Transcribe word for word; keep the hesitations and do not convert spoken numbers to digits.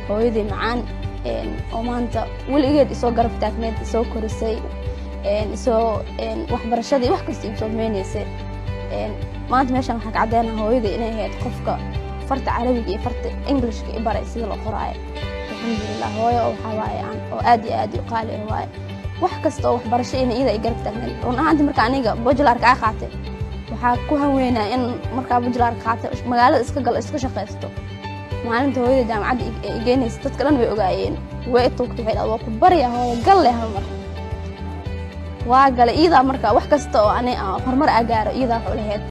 hooyadii macaan een oo maanta waligeed isoo garab taagneed isoo korisay een isoo een waxbarashadii wax kasta isoo meenaysay een maanta meeshan waxa ka cadeynaa hooyadii inay ahayd qofka farta carabiga iyo farta englishka i baray sida loo qoraayo alxamdulillah hooyo waxa waaye aan oo aad iyo aad u qaali ah waaye wax kasta oo waxbarasho inay iyada ay garab taagneed oo ahaantii marka aniga bachelorka aan qaatay waxa ku haweynaa in marka bachelorka qaatay magaalada iska gal iska shaqeysto maalinta hooyada jaamacadda ay geynaysa dadka dhan way ogaayeen way toogtay waxay dhaw ku bariya hooyo gal leh hal mar waa galay iyada marka wax kasta oo ani horumar aa gaaro iyada xulaheed